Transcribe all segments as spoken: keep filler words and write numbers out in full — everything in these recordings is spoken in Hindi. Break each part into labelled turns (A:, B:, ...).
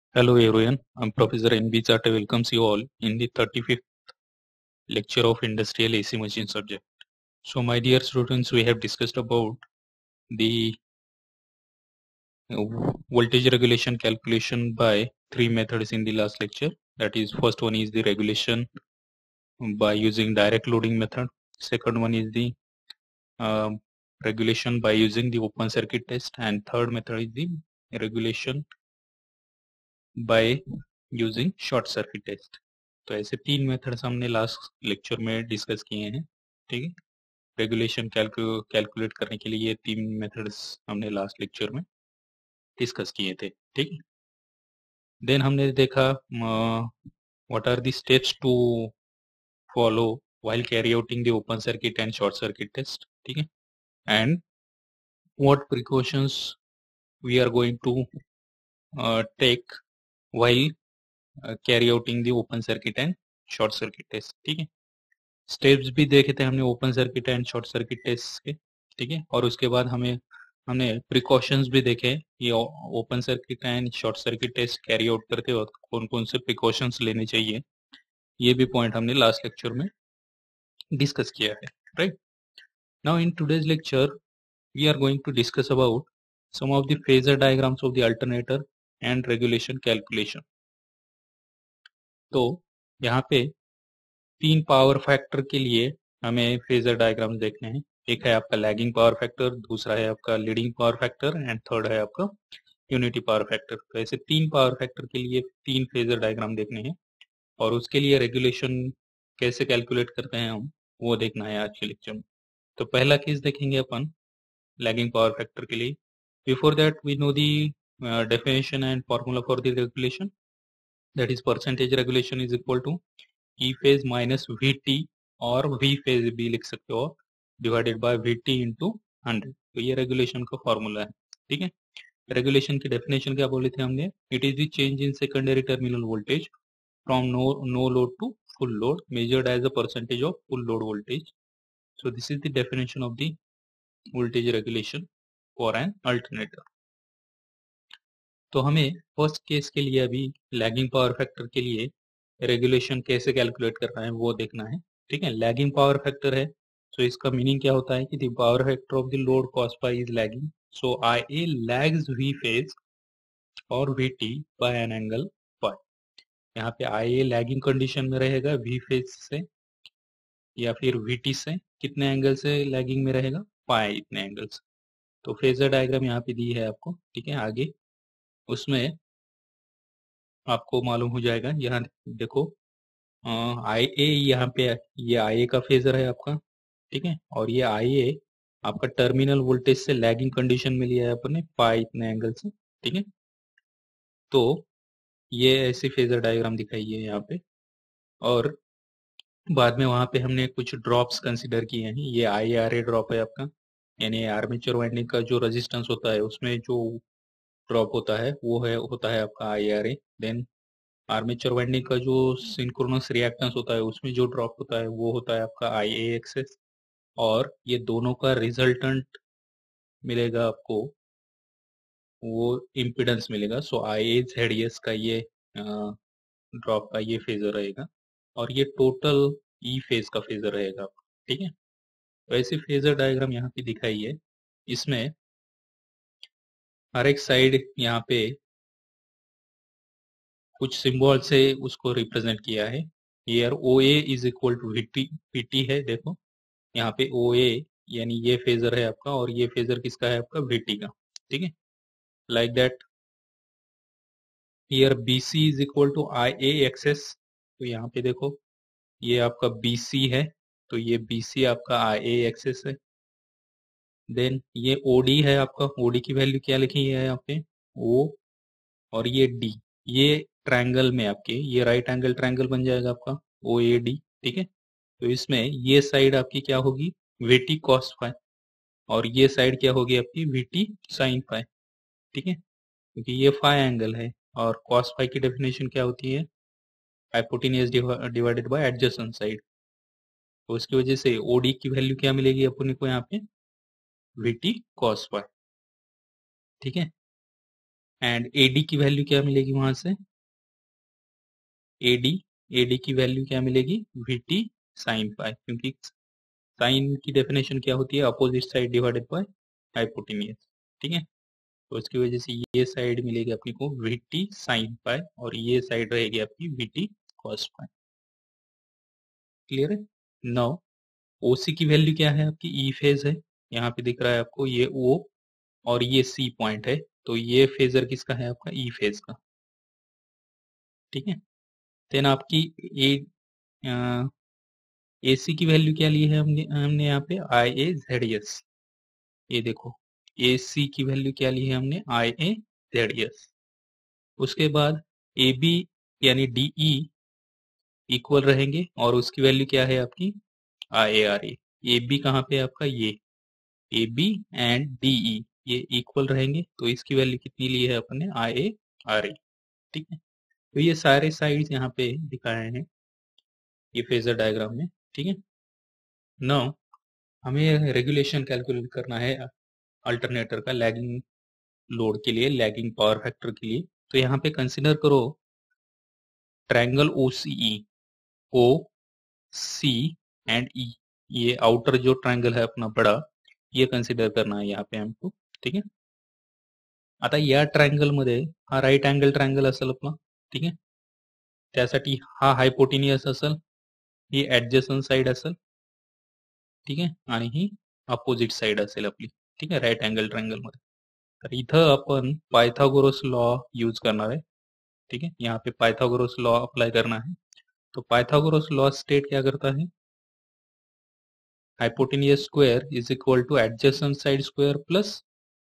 A: Hello everyone, I'm Professor N B Charte welcomes you all in the thirty-fifth lecture of Industrial A C Machine subject. So my dear students, we have discussed about the uh, voltage regulation calculation by three methods in the last lecture. That is, first one is the regulation by using direct loading method. Second one is the um, regulation by using the open circuit test, and third method is the regulation by using short circuit test. तो ऐसे तीन मेथड्स हमने लास्ट लेक्चर में डिस्कस किए हैं. ठीक है, रेगुलेशन कैलकुलेट करने के लिए ये तीन मेथड्स हमने लास्ट लेक्चर में डिस्कस किए थे. ठीक है, देन हमने देखा what are the steps to follow while carry outing the open circuit and short circuit test. ठीक है, and what precautions we are going to uh, take while carry outing the open circuit and short circuit test. ठीक है, स्टेप्स भी देखे थे हमने open circuit and short circuit test के. ठीक है, और उसके बाद हमें हमने प्रिकॉशंस भी देखे. ये open circuit and short circuit test carry out करते वक्त कौन कौन से प्रिकॉशंस लेने चाहिए, ये भी पॉइंट हमने लास्ट लेक्चर में डिस्कस किया है. Right, now in today's lecture we are going to discuss about some of the phasor diagrams of the alternator and regulation calculation. तो यहाँ पे तीन पावर फैक्टर के लिए हमें फेजर डायग्राम्स देखने हैं. एक है आपका लैगिंग पावर फैक्टर, दूसरा है आपका leading power factor and third है आपका यूनिटी पावर फैक्टर. तो ऐसे तीन पावर फैक्टर के लिए तीन फेजर डायग्राम देखने हैं, और उसके लिए रेगुलेशन कैसे कैलकुलेट करते हैं हम, वो देखना है आज के लेक्चर में. तो पहला केस देखेंगे अपन लैगिंग पावर फैक्टर के लिए. Before that we know the definition and formula for the regulation, that is percentage regulation is equal to E phase minus V T, और वी फेज भी लिख सकते हो, divided by V T into hundred. तो ये रेगुलेशन का फॉर्मूला है. ठीक है, रेगुलेशन की डेफिनेशन क्या बोली थी हमने, it is the change in secondary terminal voltage from no no load to full load measured as a percentage of full load voltage. So this is the definition of the voltage regulation for an alternator. तो हमें फर्स्ट केस के लिए अभी लैगिंग पावर फैक्टर के लिए रेगुलेशन कैसे कैलकुलेट करना है वो देखना है. ठीक है, लैगिंग पावर फैक्टर है, सो so इसका मीनिंग क्या होता है कि the power factor of the load cos phi is lagging. So I A lags V phase और V T by an angle phi. यहाँ पे आई ए लैगिंग कंडीशन में रहेगा वी फेज से, या फिर वी टी से कितने एंगल से लैगिंग में रहेगा, पाई इतने एंगल से. तो फेजर डायग्राम यहाँ पे दी है आपको. ठीक है, आगे उसमें आपको मालूम हो जाएगा. यहाँ देखो आई ए, यहाँ पे ये आई ए का फेजर है आपका. ठीक है, और ये आई ए आपका टर्मिनल वोल्टेज से लैगिंग कंडीशन में लिया है अपने पाई इतने एंगल से. ठीक है, तो ये ऐसी फेजर डायग्राम दिखाई है यहाँ पे. और बाद में वहां पे हमने कुछ ड्रॉप्स कंसिडर किए हैं. ये आई आर ए ड्रॉप है आपका, यानी आर्मेचर वाइंडिंग का जो रेजिस्टेंस होता है उसमें जो ड्रॉप होता है वो है होता है आपका I R A. Then armature winding का जो सिंक्रोनस रिएक्टेंस होता है उसमें जो ड्रॉप होता है वो होता है आपका आई ए एक्सेस. और ये दोनों का रिजल्टेंट मिलेगा आपको, वो इम्पिडेंस मिलेगा. सो आई ए जेड एस का ये ड्रॉप का ये फेजर रहेगा, और ये टोटल ई फेज का फेजर रहेगा. ठीक है, तो ऐसी फेजर डायग्राम यहाँ पे दिखाई है. इसमें हर एक साइड यहाँ पे कुछ सिंबल से उसको रिप्रेजेंट किया है. Here O A is equal to V T है. देखो यहाँ पे ओ ए यानी ये फेजर है आपका, और ये फेजर किसका है आपका, वी टी का. ठीक है, like that here B C is equal to I A X S. तो यहाँ पे देखो ये आपका बी सी है, तो ये बी सी आपका आई ए एक्सेस है. देन ये ओ डी है आपका, ओ डी की वैल्यू क्या लिखी है यहाँ पे, ओ, और ये डी, ये ट्रायंगल में आपके ये राइट एंगल ट्रायंगल बन जाएगा आपका ओ ए डी. ठीक है, तो इसमें ये साइड आपकी क्या होगी, वीटी कॉस फाई, और ये साइड क्या होगी आपकी, वीटी साइन फाई. ठीक है, क्योंकि ये फाई एंगल है, और कॉस फाई की डेफिनेशन क्या होती है, hypotenuse divided by adjacent side. तो इसकी वजह से ओडी की वैल्यू क्या मिलेगी अपने को यहाँ पे, वीटी कॉस फाई. ठीक है, एंड एडी की वैल्यू क्या मिलेगी वहां से, एडी एडी की वैल्यू क्या मिलेगी, वीटी साइन फाई, क्योंकि साइन की डेफिनेशन क्या होती है, opposite side divided by hypotenuse, ठीक है। तो इसकी वजह से ये साइड मिलेगी अपनी को वीटी साइन पाई और ये साइड रहेगी आपकी वीटी कॉस पाई। क्लियर है। नाउ ओसी की वैल्यू क्या है आपकी, ई फेज है, यहाँ पे दिख रहा है आपको ये ओ और ये सी पॉइंट है, तो ये फेजर किसका है आपका, ई फेज का, ठीक है। देन आपकी ए ए सी की वैल्यू क्या ली है हमने हमने यहाँ पे आई ए जेड एस, ये देखो ए सी की वैल्यू क्या ली है हमने, आई ए जेड एस। उसके बाद ए बी यानी डी ई इक्वल रहेंगे और उसकी वैल्यू क्या है आपकी, आई A R A. A B कहाँ पे आपका, ये A B and D E ये इक्वल रहेंगे, तो इसकी वैल्यू कितनी ली है अपन ने, आई ए आर ए, ठीक है। तो ये सारे साइड्स यहाँ पे दिखाए हैं ये फेजर डायग्राम में, ठीक है। नाउ हमें रेगुलेशन कैलकुलेट करना है अल्टरनेटर का लैगिंग लोड के लिए, लैगिंग पावर फैक्टर के लिए। तो यहाँ पे कंसिडर करो triangle O C E, O C and ई, ये आउटर जो ट्रायंगल है अपना बड़ा, ये कंसिडर करना है यहाँ पे हमको, ठीक है। आता या ट्रायंगल मध्ये हा राईट अँगल ट्रायंगल असेल आपला, ठीक आहे, त्यासाठी हा हायपोटेनियस असेल, ही ऍडजसंट साइड असेल, ठीक आहे, आणि ही अपोजिट साइड असेल आपली, ठीक आहे, राईट अँगल ट्रायंगल मध्ये। तर इथं आपण पायथागोरस लॉ यूज करणार आहे, ठीक है, यहाँ पे पाइथागोरस लॉ अप्लाई करना है। तो पाइथागोरस लॉ स्टेट क्या करता है, hypotenuse square is equal to adjacent side square plus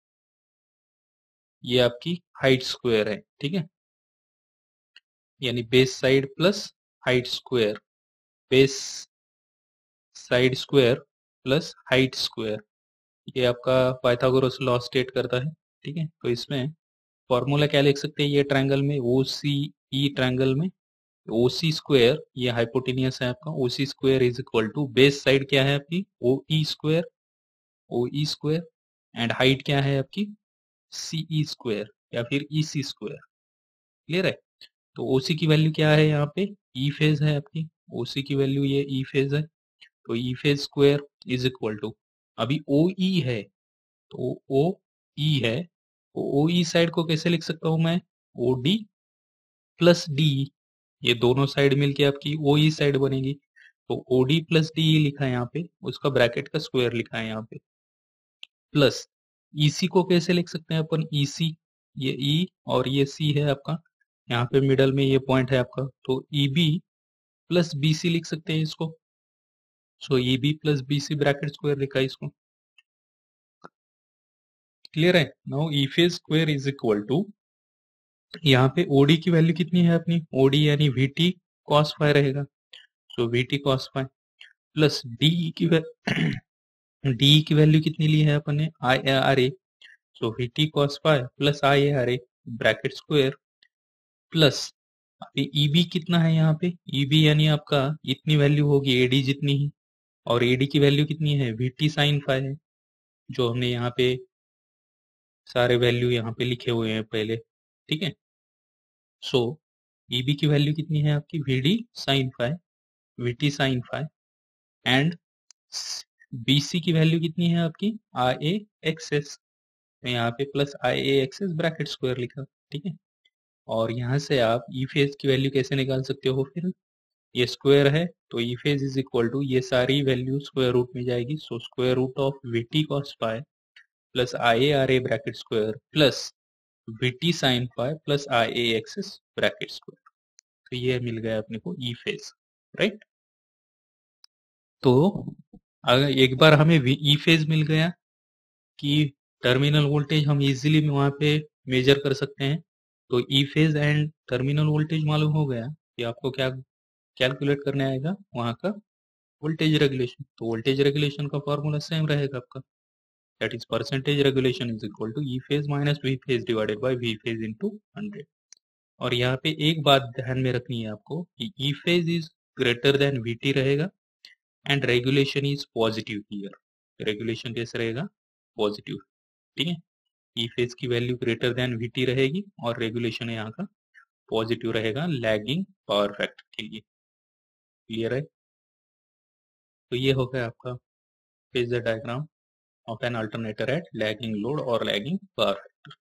A: ये आपकी हाइट स्क्वायर है, ठीक है, यानी base side plus height square, base side square plus height square, ये आपका पाइथागोरस लॉ स्टेट करता है, ठीक है। तो इसमें फॉर्मूला क्या लिख सकते हैं, ये ट्रायंगल में ओ सी ई ट्रायंगल में ओ सी स्क्वायर, ये हाइपोटेनियस है आपका, O C square is equal to base side क्या है आपकी, O E square, O E square and height क्या है आपकी, सी ई स्क्वायर या फिर ई सी स्क्वायर। क्लियर है। तो ओ सी की वैल्यू क्या है यहाँ पे, ई फेज है आपकी, ओ सी की वैल्यू ये ई फेज है, तो E phase square is equal to, अभी ओ ई है तो ओ ई है, तो ओ ई साइड को कैसे लिख सकता हूं मैं, ओ डी प्लस डी, ये दोनों साइड मिलके आपकी ओ ई साइड बनेगी, तो ओ डी प्लस डी लिखा है यहाँ पे, उसका ब्रैकेट का स्क्वायर लिखा है यहाँ पे, प्लस ई सी को कैसे लिख सकते हैं अपन, ई सी, ये ई और ये सी है आपका, यहाँ पे मिडल में ये पॉइंट है आपका, तो E B plus B C लिख सकते हैं इसको, so E B plus B C bracket square लिखा है इसको। क्लियर है। Now E phase square is equal to, यहाँ पे ओडी की वैल्यू कितनी है अपनी, ओडी यानी वीटी कॉस फाई रहेगा, so VT cos phi plus D की डी की वैल्यू कितनी ली है अपन ने, I A R A, so VT cos phi plus I A R A bracket square plus अभी ईबी कितना है यहाँ पे, ईबी यानी आपका इतनी वैल्यू होगी एडी जितनी ही, और एडी की वैल्यू कितनी है, वीटी साइन फाई है, जो हमने यहाँ पे सारे वैल्यू यहाँ पे लिखे हुए हैं पहले, ठीक है। सो ईबी की वैल्यू कितनी है आपकी, VD sine phi, VT sine phi and BC की वैल्यू कितनी है आपकी, आई ए एक्स एस, तो यहाँ पे plus I A X S bracket square लिखा, ठीक है। और यहाँ से आप ई फेज की वैल्यू कैसे निकाल सकते हो, फिर ये स्क्वायर है तो E phase is equal to ये सारी वैल्यू स्क्वायर रूट में जाएगी, so square root of VT cos phi plus I A R A bracket square plus VT sine phi plus I A X S bracket square, तो ये मिल गया अपने को ई फेज, राइट। तो अगर एक बार हमें ई फेज मिल गया कि टर्मिनल वोल्टेज हम इजीली वहां पे मेजर कर सकते हैं, तो E phase and terminal voltage मालूम हो गया कि आपको क्या कैलकुलेट करने आएगा, वहां का वोल्टेज रेगुलेशन। तो वोल्टेज रेगुलेशन का फॉर्मूला सेम रहेगा आपका, that is percentage regulation is equal to E phase minus V phase divided by V phase into hundred. और यहाँ पे एक बात ध्यान में रखनी है आपको कि E phase is greater than VT रहेगा and regulation is positive here, regulation कैसे रहेगा, पॉजिटिव, ठीक है। ई फेज की वैल्यू ग्रेटर देन वीटी रहेगी और रेगुलेशन यहाँ का पॉजिटिव रहेगा लैगिंग पावर फैक्टर के लिए। क्लियर है? तो ये हो गया आपका phasor diagram of an alternator at lagging load और lagging power factor.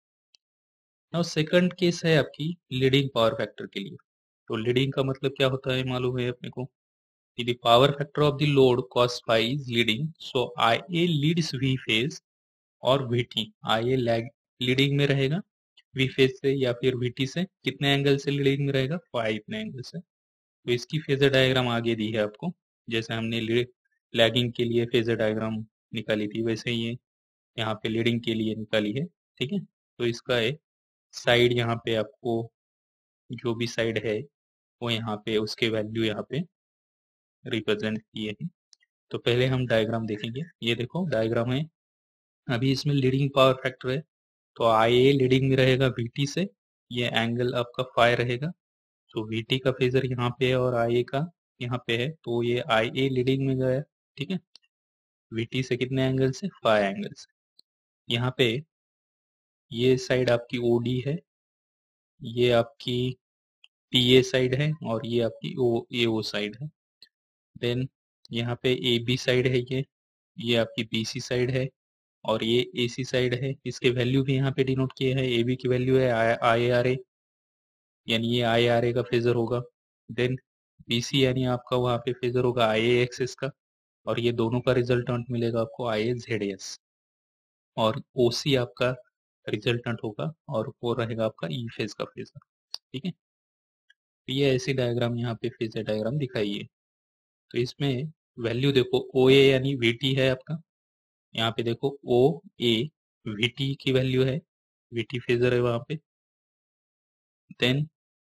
A: Now second case है आपकी लीडिंग पावर फैक्टर के लिए। तो लीडिंग का मतलब क्या होता है मालूम है अपने को? The power factor of the load cos phi is leading, so I A leads V phase और V T I A lag leading में रहेगा V phase से या फिर V T से। कितने एंगल से लीडिंग में रहेगा? phi इतने एंगल से। तो इसकी फेजर डायग्राम आगे दी है आपको, जैसे हमने लैगिंग के लिए फेजर डायग्राम निकाली थी वैसे ही है यहाँ पे लीडिंग के लिए निकाली है। ठीक है, तो इसका है साइड यहाँ पे आपको जो भी साइड है वो यहाँ पे उसके वैल्यू यहाँ पे रिप्रेजेंट किए हैं। तो पहले हम डायग्राम देखेंगे। ये देखो डायग्राम है, अभी इसमें लीडिंग पावर फैक्टर है तो आई ए लीडिंग में रहेगा वीटी से, ये एंगल आपका फाई रहेगा। तो वीटी का फेजर यहाँ पे है और आई ए का यहाँ पे है, तो ये आई ए लीडिंग में गया। ठीक है, वीटी से कितने एंगल से? फाइव एंगल से। यहाँ पे ये साइड आपकी ओडी है, ये आपकी टीए साइड है और ये आपकी ओ ए ओ साइड है। देन यहाँ पे ए बी साइड है, ये ये आपकी बी सी साइड है और ये ए सी साइड है। इसके वैल्यू भी यहाँ पे डिनोट किए हैं। ए बी की वैल्यू है आई आर ए, यानी ये आई आर ए का फेजर होगा। देन बी सी यानी आपका वहाँ पे फेजर होगा आई ए एक्सिस का, और ये दोनों का रिजल्टेंट मिलेगा आपको आई ए जेड एस, और ओ सी आपका रिजल्टेंट होगा और वो रहेगा आपका ई फेज का फेजर। ठीक है, तो ये ऐसी डायग्राम यहाँ पे फेजर डायग्राम दिखाई है। तो इसमें वैल्यू देखो ओ ए यानी वी टी है आपका, यहाँ पे देखो ओ ए वीटी की वैल्यू है, वीटी फेजर है वहां पे। देन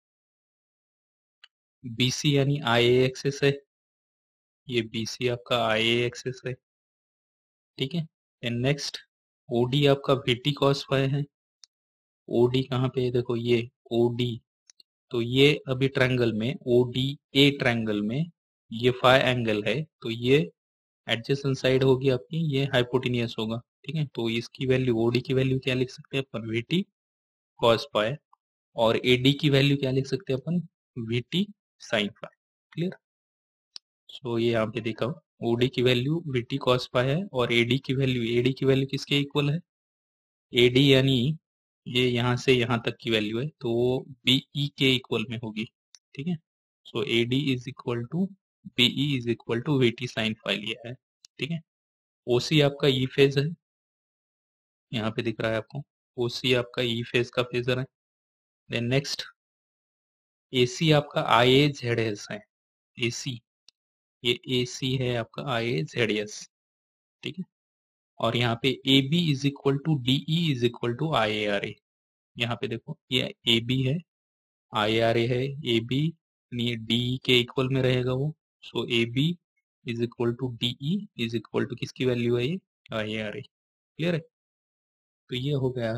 A: बीसी यानी आई ए एक्सिस है, ये बीसी आपका आई ए एक्सिस है। ठीक है, देन नेक्स्ट ओडी आपका वीटी कॉस फाई है। ओडी कहाँ पे है? देखो ये ओडी, तो ये अभी ट्रायंगल में ओडी ए ट्रायंगल में ये फाई एंगल है, तो ये एडजेसेंट साइड होगी आपकी, ये हाइपोटेनियस होगा। ठीक है, तो इसकी वैल्यू ओडी की वैल्यू क्या लिख सकते हैं अपन? वीटी कॉस फाई, और एडी की वैल्यू क्या लिख सकते हैं अपन? VT sine phi. Clear? So ये यहाँ पे देखा ओडी की वैल्यू वीटी कॉस फाई है और एडी की वैल्यू एडी की वैल्यू किसके इक्वल है? एडी यानी ये यहाँ से यहाँ तक की वैल्यू है, तो वो बीई के इक्वल में होगी। ठीक है, so AD is equal to BE is equal to VT sine phi लिया है। ठीक है, ओसी आपका ई फेज है, यहाँ पे दिख रहा है आपको, ओसी आपका ई फेज का फेजर है। देन नेक्स्ट एसी आपका आई ए जेड एस है, एसी ये एसी है आपका आई ए जेड एस। ठीक है, और यहाँ पे A B is equal to D E is equal to I A R A. यहाँ पे देखो ये ए बी है, आई आर ए है, ए बी डी ई के इक्वल में रहेगा वो। So A B is equal to D E is equal to किसकी वैल्यू है? ये आई आर ए। क्लियर है? तो ये हो गया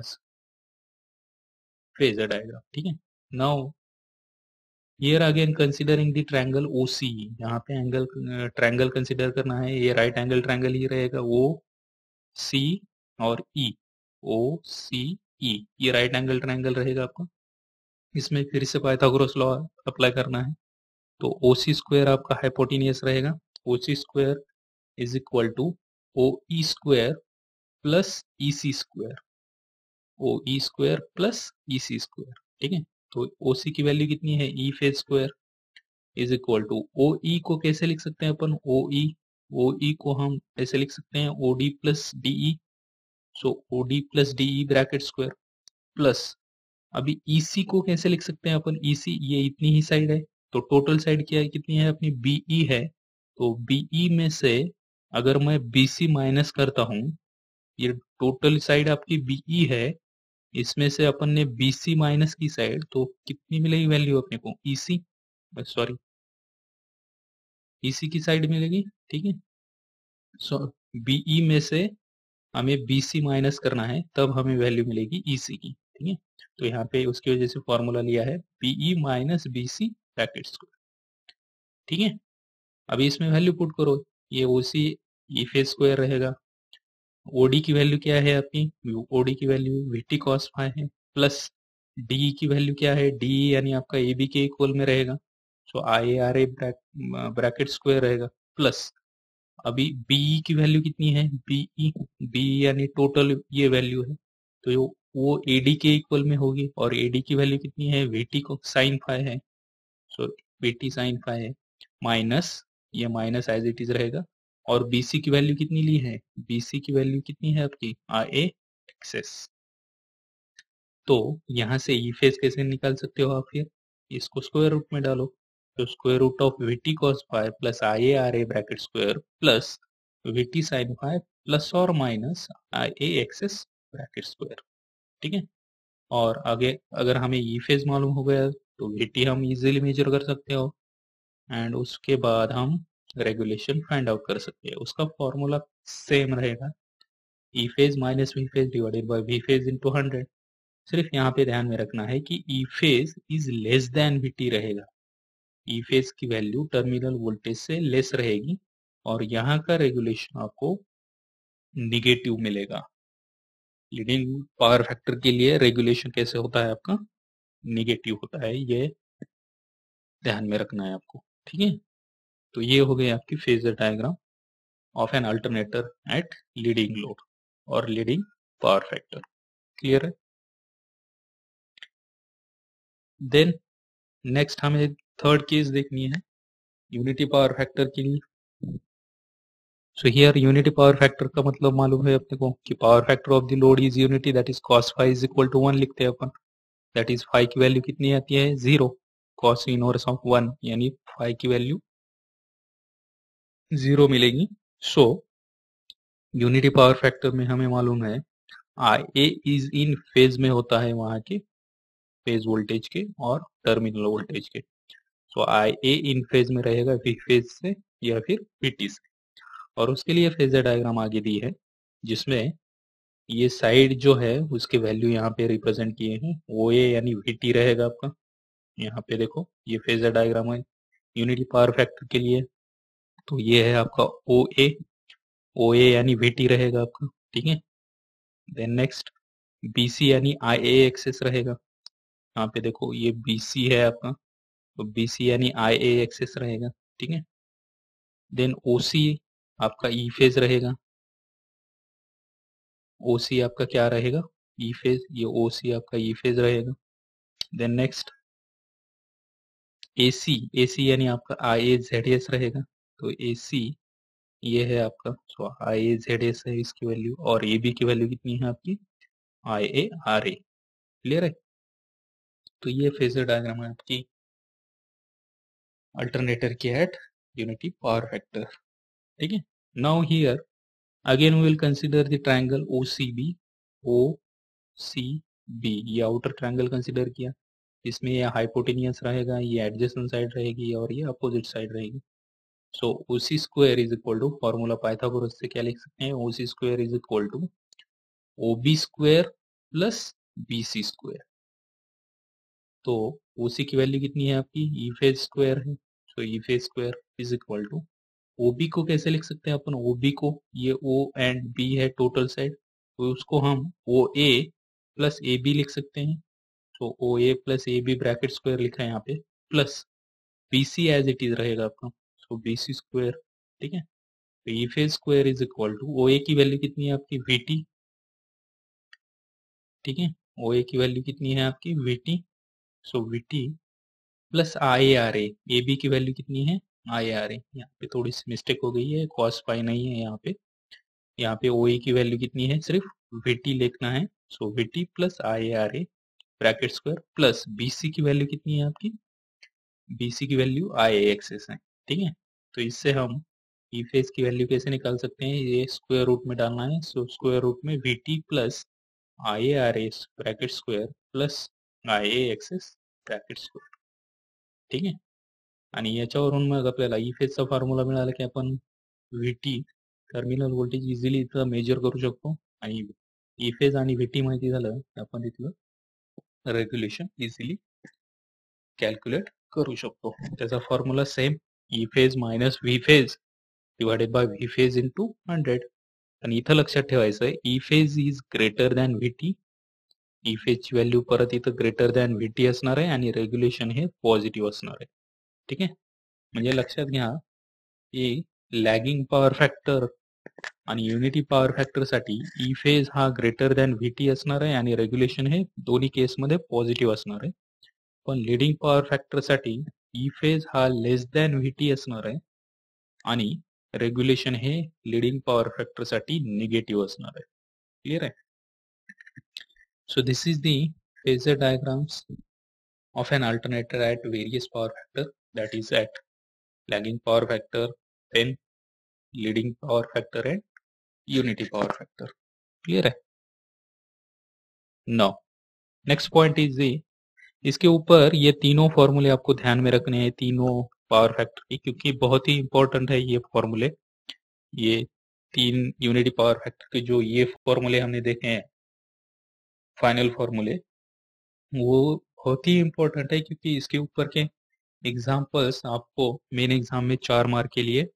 A: फेजर डायग्राम। ठीक है, now here again considering the triangle O C, यहाँ पे एंगल ट्रायंगल कंसीडर करना है, ये राइट एंगल ट्रायंगल ही रहेगा O C और E, O C E ये राइट एंगल ट्रायंगल रहेगा आपका। इसमें फिर से पाइथागोरस लॉ अप्लाई करना है, तो O C स्क्वायर आपका हाइपोटेनियस रहेगा, O C square is equal to O E square plus E C square, O E square plus E C square. ठीक है, तो O C की वैल्यू कितनी है? E phase square is equal to O E को कैसे लिख सकते हैं अपन? ओ ई ओ ई को हम ऐसे लिख सकते हैं O D plus D E, so O D plus D E bracket square plus, अभी ई सी को कैसे लिख सकते हैं अपन? ई सी ये इतनी ही साइड है, तो टोटल साइड क्या है, कितनी है अपनी? बीई है, तो बीई में से अगर मैं बीसी माइनस करता हूं, ये टोटल साइड आपकी बीई है, इसमें से अपन ने बीसी माइनस की साइड, तो कितनी मिलेगी वैल्यू अपने को? ईसी सॉरी ईसी की साइड मिलेगी। ठीक है, सो बीई में से हमें बीसी माइनस करना है, तब हमें वैल्यू मिलेगी ईसी की। ठीक है, तो यहाँ पे उसकी वजह से फॉर्मूला लिया है BE minus BC bracket square. ठीक है, अभी इसमें वैल्यू पुट करो, ये ओसी ई फेज स्क्वायर रहेगा, ओडी की वैल्यू क्या है आपकी, ओडी की वैल्यू वीटी कॉस फाई है, प्लस डी की वैल्यू क्या है, डी यानी आपका ए बी के इक्वल में रहेगा, so I R A bracket square रहेगा, प्लस अभी बीई की वैल्यू कितनी है, बीई बी यानी टोटल ये वैल्यू है, तो वो एडी के इक्वल में होगी, और एडी की वैल्यू कितनी है, वीटी को साइन फाई है, सो वीटी साइन फाई है, माइनस ये माइनस एज इट इज रहेगा, और बीसी की वैल्यू कितनी ली है, बीसी की वैल्यू कितनी है आपकी आई ए एक्सेस। तो यहाँ से ई फेज कैसे निकाल सकते हो आप, फिर इसको स्क्वायर रूट में डालो, तो square root of VT cos phi plus I A R A bracket square plus VT sine phi plus और minus I A Xs bracket square, ठीक है। और आगे अगर हमें ई फेज मालूम हो गया तो वीटी हम इजीली मेजर कर सकते हो, एंड उसके बाद हम रेगुलेशन फाइंड आउट कर सकते हैं। उसका फॉर्मूला सेम रहेगा, E phase minus V phase divided by V phase into hundred. सिर्फ यहाँ पे ध्यान में रखना है कि E phase is less than VT रहेगा, ई फेज की वैल्यू टर्मिनल वोल्टेज से लेस रहेगी, और यहाँ का रेगुलेशन आपको निगेटिव मिलेगा। लीडिंग पावर फैक्टर के लिए रेगुलेशन कैसे होता है आपका, निगेटिव होता है, ये ध्यान में रखना है आपको, ठीक है। तो ये हो गई आपकी phasor diagram of an alternator at leading load और लीडिंग पावर फैक्टर, क्लियर है। देन नेक्स्ट हमें थर्ड केस देखनी है यूनिटी पावर फैक्टर के लिए। So here unity power factor का मतलब मालूम है अपने को कि power factor of the load is unity, that is cos phi is equal to one लिखते हैं अपन, दैट इज फाई की वैल्यू कितनी आती है, zero, cos inverse of one यानी फाई की वैल्यू जीरो मिलेगी। सो यूनिटी पावर फैक्टर में हमें मालूम है आई ए इज इन फेज में होता है वहां के फेज वोल्टेज के और टर्मिनल वोल्टेज के, सो आई ए इन फेज में रहेगा वी फेज से या फिर वीटी से, और उसके लिए फेजर डायग्राम आगे दी है जिसमें ये साइड जो है उसके वैल्यू यहाँ पे रिप्रेजेंट किए हैं, ओ ए यानी वीटी रहेगा आपका, यहाँ पे देखो ये फेजर डायग्राम है यूनिटी पावर फैक्टर के लिए, तो ये है आपका ओ ए, ओ ए यानी वीटी रहेगा आपका, ठीक है। देन नेक्स्ट बीसी यानी आई ए एक्सेस रहेगा, यहाँ पे देखो ये बीसी है आपका, तो बीसी यानी आई ए एक्सेस रहेगा, ठीक है। देन ओसी आपका ई फेज रहेगा, ओसी आपका क्या रहेगा, ई फेज, ये ओसी आपका ई फेज रहेगा। देन नेक्स्ट एसी, एसी यानी आपका आई ए जेड एस रहेगा, तो एसी ये है आपका, सो आई ए जेड एस है इसकी वैल्यू, और ए बी की वैल्यू कितनी है आपकी आई ए आर ए, क्लियर है। तो ये फेजर डायग्राम है आपकी अल्टरनेटर की एट यूनिटी पावर फैक्टर, ठीक है। Now here again we will consider the triangle O C B, O C B, ये आउटर ट्रायंगल कंसीडर किया, इसमें ये हाइपोटेनियस रहेगा, ये एडजेसेंट साइड रहेगी और ये अपोजिट साइड रहेगी। So O C square is equal to, formula Pythagoras से क्या लिख सकते हैं, O C square is equal to O B square plus B C square. तो ओ सी की वैल्यू कितनी है आपकी, ई फेज स्क्वायर है, so E phase square is equal to, O B को कैसे लिख सकते हैं अपन, ओ बी को, ये ओ एंड बी है टोटल साइड, तो उसको हम ओ ए प्लस ए बी लिख सकते हैं, तो O A plus A B bracket square लिखा है यहाँ पे, plus B C as it is रहेगा आपका, सो बी सी स्क्वायर, ठीक है। तो E phase square is equal to, O A की वैल्यू कितनी है आपकी वीटी, ठीक है, ओ ए की वैल्यू कितनी है आपकी VT, so VT plus I R A, A B की वैल्यू कितनी है आई आर ए, यहाँ पे थोड़ी सी मिस्टेक हो गई है, कॉस पाई नहीं है यहाँ पे, यहाँ पे ओ ए की वैल्यू कितनी है सिर्फ वीटी लिखना है, सो VT plus I R A bracket square plus BC की वैल्यू कितनी है आपकी, बीसी की वैल्यू आई ए एक्सेस है, ठीक है। तो इससे हम ई फेज की वैल्यू कैसे निकाल सकते हैं, ये स्क्वायर रूट में डालना है, सो स्क्वायर रूट में V T plus I A R S bracket square plus I A Xs bracket square, ठीक आहे। आणि याच्यावरून मग आपल्याला ई फेजचा फॉर्म्युला मिळाला की आपण V T terminal voltage easily इथं मेजर करू शकतो आणि ई फेज आणि व्ही टी माहिती झालं की आपण इथलं रेग्युलेशन इझिली कॅल्क्युलेट करू शकतो। त्याचा formula same, E phase minus V phase divided by V phase into hundred, आणि इथं लक्षात ठेवायचं आहे E phase is greater than VT. E फेजची व्हॅल्यू परत इथं ग्रेटर दॅन व्हीटी असणार आहे आणि रेग्युलेशन हे पॉझिटिव्ह असणार आहे. ठीक आहे, म्हणजे लक्षात घ्या की लॅगिंग पॉवर फॅक्टर आणि युनिटी पॉवर फॅक्टर साठी ई फेज हा ग्रेटर दॅन व्हीटी असणार आहे आणि रेग्युलेशन हे दोन्ही केसमध्ये पॉझिटिव्ह असणार आहे. पण लिडिंग पॉवर फॅक्टर साठी ई फेज हा लेस दॅन व्हीटी असणार आहे आणि रेग्युलेशन हे लिडिंग पॉवर फॅक्टर साठी निगेटिव्ह असणार आहे. क्लियर आहे? So this is the phasor diagrams of an alternator at various power factor, that is at lagging power factor, then leading power factor and unity power factor. Clear है? Now next point is the इसके ऊपर ये तीनों फॉर्मूले आपको ध्यान में रखने हैं, तीनों पावर फैक्टर की, क्योंकि बहुत ही इंपॉर्टेंट है ये फॉर्मूले. ये तीन यूनिटी पावर फैक्टर के जो ये फॉर्मूले हमने देखे हैं फाइनल फॉर्मूले, वो बहुत ही इम्पोर्टेंट है क्योंकि इसके ऊपर के एग्जाम्पल्स आपको मेन एग्जाम में चार मार्क के लिए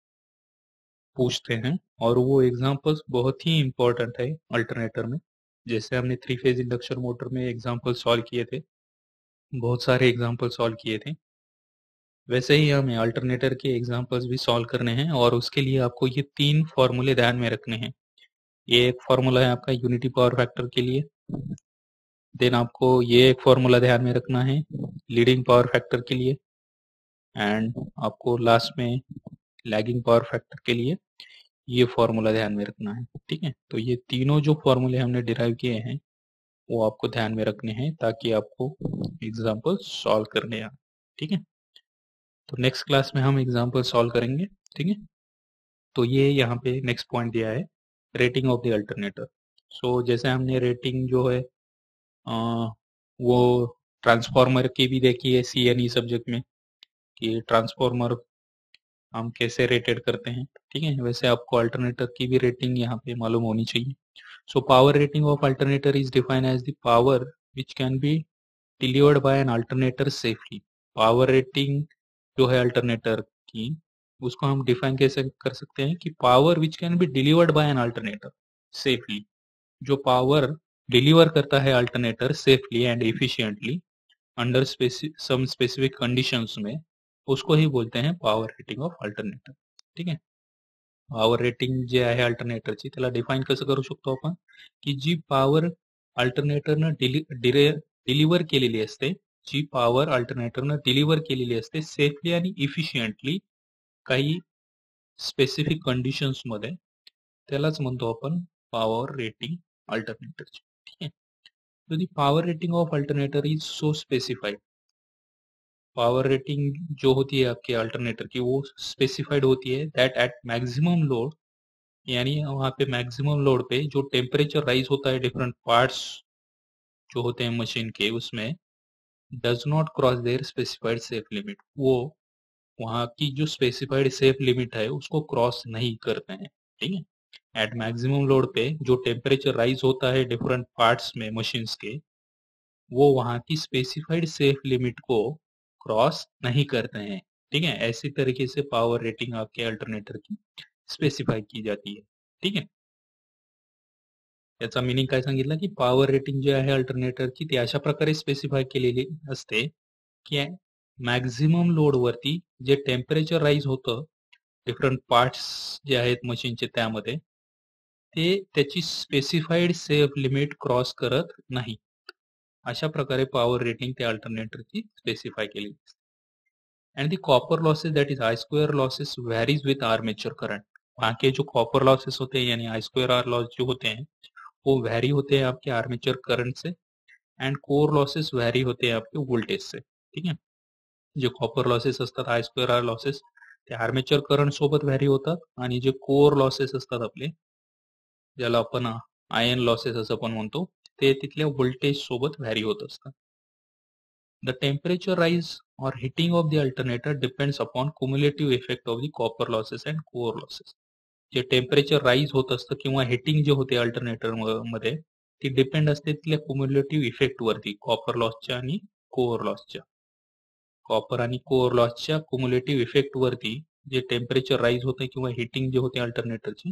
A: पूछते हैं और वो एग्जाम्पल्स बहुत ही इम्पोर्टेंट है अल्टरनेटर में. जैसे हमने थ्री फेज इंडक्शन मोटर में एग्जाम्पल सॉल्व किए थे, बहुत सारे एग्जाम्पल सॉल्व किए थे, वैसे ही हमें अल्टरनेटर के एग्जाम्पल्स भी सॉल्व करने हैं और उसके लिए आपको ये तीन फॉर्मूले ध्यान में रखने हैं. ये एक फॉर्मूला है आपका यूनिटी पावर फैक्टर के लिए, देन आपको ये एक फॉर्मूला ध्यान में रखना है लीडिंग पावर फैक्टर के लिए, एंड आपको लास्ट में लैगिंग पावर फैक्टर के लिए ये फॉर्मूला ध्यान में रखना है. ठीक है, तो ये तीनों जो फॉर्मूले हमने डिराइव किए हैं वो आपको ध्यान में रखने हैं ताकि आपको एग्जाम्पल सॉल्व करने आए. ठीक है, तो नेक्स्ट क्लास में हम एग्जाम्पल सॉल्व करेंगे. ठीक है, तो ये यहाँ पे नेक्स्ट पॉइंट दिया है rating of the alternator. So जैसे हमने रेटिंग जो है आ, वो ट्रांसफॉर्मर की भी देखी है सी एन ई सब्जेक्ट में कि ट्रांसफॉर्मर हम कैसे रेटेड करते हैं. ठीक है, वैसे आपको अल्टरनेटर की भी रेटिंग यहाँ पे मालूम होनी चाहिए. सो power rating of alternator is defined as the power which can be delivered by an alternator safely. Power rating जो है अल्टरनेटर की, उसको हम डिफाइन कैसे कर सकते हैं कि power which can be delivered by an alternator safely. जो पावर डिलीवर करता है alternator safely and efficiently under some specific conditions में, उसको ही बोलते हैं पावर रेटिंग ऑफ अल्टरनेटर. ठीक आहे, पॉवर रेटिंग जे आहे अल्टरनेटरची त्याला डिफाईन कसं करू शकतो आपण की जी पॉवर अल्टरनेटरनं डिलि डिरे डिलिव्हर केलेली असते, जी पॉवर अल्टरनेटरनं डिलिव्हर केलेली असते सेफली आणि इफिशियंटली काही स्पेसिफिक कंडिशन्स मध्ये, त्यालाच म्हणतो आपण पॉवर रेटिंग अल्टरनेटरची. ठीक आहे, so the power rating of alternator is so specified. Power rating जो होती है आपके अल्टरनेटर की वो स्पेसिफाइड होती है दैट एट मैक्सिमम लोड, यानी वहाँ पे मैक्सिमम लोड पे जो टेम्परेचर राइज होता है डिफरेंट पार्ट्स जो होते हैं मशीन के, उसमें does not cross their specified safe limit. वो वहाँ की जो स्पेसिफाइड सेफ लिमिट है उसको क्रॉस नहीं करते हैं. ठीक है, एट मैक्सिमम लोड पे जो टेम्परेचर राइज होता है डिफरेंट पार्ट्स में मशीन्स के, वो वहाँ की स्पेसिफाइड सेफ लिमिट को क्रॉस नहीं करते हैं. ठीक है, ऐसी तरीके से पावर रेटिंग आपके अल्टरनेटर की स्पेसिफाई की जाती है. ठीक आहे, याचा मीनिंग काय सांगितलं की पॉवर रेटिंग जे आहे अल्टरनेटरची ती अशा प्रकारे स्पेसिफाय केलेली असते की मॅक्झिमम लोड वरती जे टेम्परेचर राईज होतं डिफरंट पार्ट्स जे आहेत मशीनचे त्यामध्ये, ते त्याची स्पेसिफाईड सेफ लिमिट क्रॉस करत नाही. अशा प्रकारे पॉवर रेटिंग त्या अल्टरनेटरची स्पेसिफाय केली असते. And the copper losses that is I square losses varies with armature current. वहाँ के जो कॉपर लॉसेस होते हैं यानी आई स्क्वायर आर लॉस जो होते हैं वो वैरी होते हैं आपके आर्मेचर करंट से, एंड कोर लॉसेस वैरी होते हैं आपके वोल्टेज से. ठीक है, जे कॉपर लॉसेस असतात आय स्क्वेअर आर लॉसेस ते आर्मेचर करंट सोबत व्हॅरी होतात आणि जे कोर लॉसेस असतात आपले, ज्याला आपण आयन लॉसेस असं पण म्हणतो, ते तिथल्या व्होल्टेज सोबत व्हॅरी होत असतात. The temperature rise or heating of the alternator depends upon cumulative effect of the copper losses and core losses. जे टेम्परेचर राईज होत असतं किंवा हिटिंग जे होते अल्टरनेटर मध्ये, ती डिपेंड असते तिथल्या क्युम्युलेटिव्ह इफेक्ट वरती, कॉपर लॉसच्या आणि कोअर लॉसच्या. कॉपर आणि कोअर लॉसच्या क्युम्युलेटिव्ह इफेक्ट वरती जे टेम्परेचर राईज होते किंवा हिटिंग जे होते अल्टरनेटरची,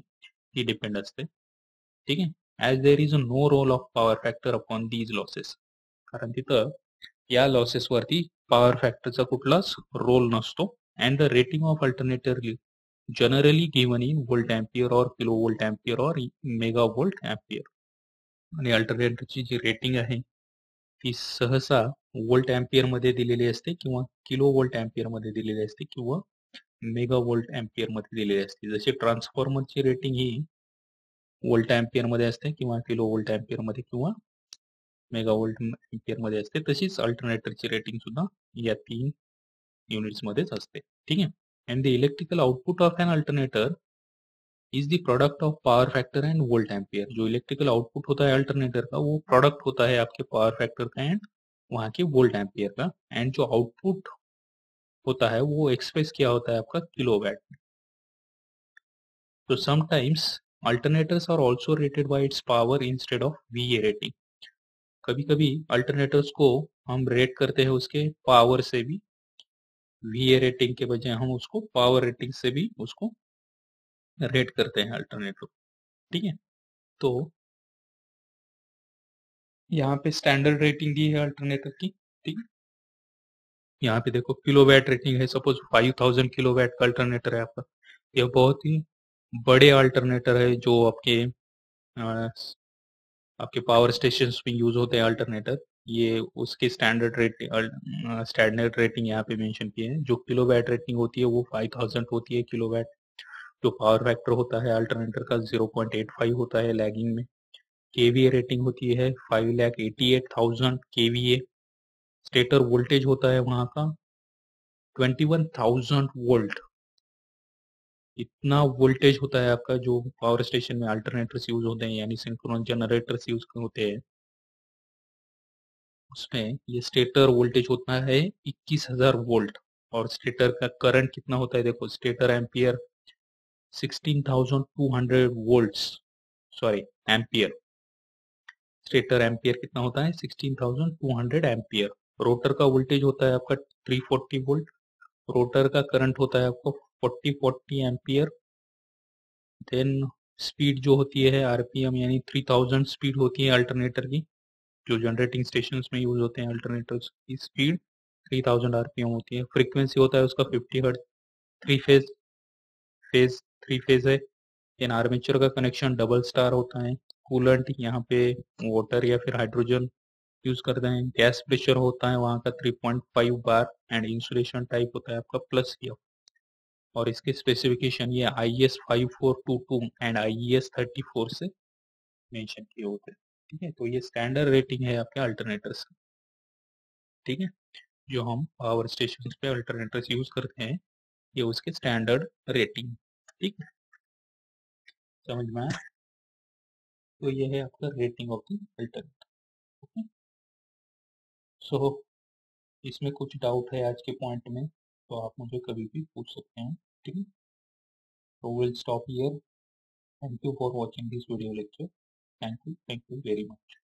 A: ती डिपेंड असते. ठीक आहे. As there is no role of power factor upon these losses. कारण तिथं या लॉसेसवरती पॉवर फॅक्टरचा कुठलाच रोल नसतो. And the rating of alternatively generally given in volt ampere और किलो व्होल्ट अँपियर और मेगा व्होल्ट अँपियर. आणि अल्टरनेटरची जी रेटिंग आहे ती सहसा व्होल्ट अँपियर मध्ये दिलेली असते किंवा किलो व्होल्ट अँपियर मध्ये दिलेली असते किंवा मेगा व्होल्ट अँपियर मध्ये दिलेली असते. जसे ट्रान्सफॉर्मरची रेटिंग ही व्होल्ट अँपियर मध्ये असते किंवा किलो व्होल्ट अँपियर मध्ये किंवा मेगा व्होल्ट अँपियर मध्ये असते, तशीच अल्टरनेटरची रेटिंग सुद्धा या तीन युनिट्स मध्येच असते. ठीक आहे. And the electrical output of an alternator is the product of power factor and volt ampere. जो इलेक्ट्रिकल आउटपुट होता है अल्टरनेटर का वो प्रोडक्ट होता है आपके पावर फैक्टर का एंड वहाँ के वोल्ट एम्पियर का. एंड जो आउटपुट होता है वो एक्सप्रेस किया होता है आपका किलोवाट में. तो sometimes alternators are also rated by its power instead of VA rating. कभी कभी अल्टरनेटर्स को हम रेट करते हैं उसके पावर से भी, वीए रेटिंग के बजाय हम उसको पावर रेटिंग से भी उसको रेट करते हैं अल्टरनेटर. ठीक है. तो यहाँ पे स्टैंडर्ड रेटिंग दी है अल्टरनेटर की. ठीक है. यहाँ पे देखो किलोवाट रेटिंग है. सपोज फाइव थाउजेंड किलोवाट का अल्टरनेटर है आपका. यह बहुत ही बड़े अल्टरनेटर है जो आपके आ, आपके पावर स्टेशन में यूज होते हैं अल्टरनेटर. ये उसके स्टैंडर्ड रेटिंग स्टैंडर्ड रेटिंग यहाँ पे मेंशन किए हैं. जो किलोवाट रेटिंग होती है वो फाइव थाउजेंड होती है किलोवाट. जो पावर फैक्टर होता है अल्टरनेटर का ज़ीरो पॉइंट एट फाइव होता है लैगिंग में. केवीए रेटिंग होती है five lakh eighty eight thousand KVA. Stator voltage होता है वहां का ट्वेंटी वन थाउजेंड वोल्ट. इतना वोल्टेज होता है आपका जो पावर स्टेशन में अल्टरनेटर्स यूज होते हैं यानी सिंक्रोनस जनरेटर्स यूज होते हैं उसमें ये स्टेटर वोल्टेज होता है इक्कीस हज़ार वोल्ट. और स्टेटर का करंट कितना होता है देखो. Stator ampere sixteen thousand two hundred volts. Sorry ampere. Stator ampere कितना होता है sixteen thousand two hundred ampere. Rotor का वोल्टेज होता है आपका थ्री फोर्टी वोल्ट. रोटर का करंट होता है आपको forty forty ampere. Then speed जो होती है आरपीएम यानी थ्री थाउजेंड स्पीड होती है अल्टरनेटर की. जो जनरेटिंग स्टेशंस में यूज होते हैं अल्टरनेटर्स की स्पीड थ्री थाउजेंड आरपीएम होती है. फ्रीक्वेंसी होता है उसका fifty hertz. Three phase phase three phase है. इन आर्मेचर का कनेक्शन डबल स्टार होता है. कूलेंट यहाँ पे वाटर या फिर हाइड्रोजन यूज करते हैं. गैस प्रेशर होता है वहाँ का three point five bar. And insulation type होता है आपका प्लस एफ. और इसके स्पेसिफिकेशन ये I S five four two two and I S thirty four से मेंशन किए होते हैं. ठीक है. तो ये स्टैंडर्ड रेटिंग है आपके अल्टरनेटर्स. ठीक है. जो हम पावर स्टेशन पे अल्टरनेटर्स यूज करते हैं ये उसके स्टैंडर्ड रेटिंग. ठीक है. समझ में आया. तो ये है आपका rating of the alternator. Okay. So इसमें कुछ डाउट है आज के पॉइंट में तो आप मुझे कभी भी पूछ सकते हैं. ठीक है. So we'll stop here. Thank you for watching this video lecture. Thank you. Thank you very much.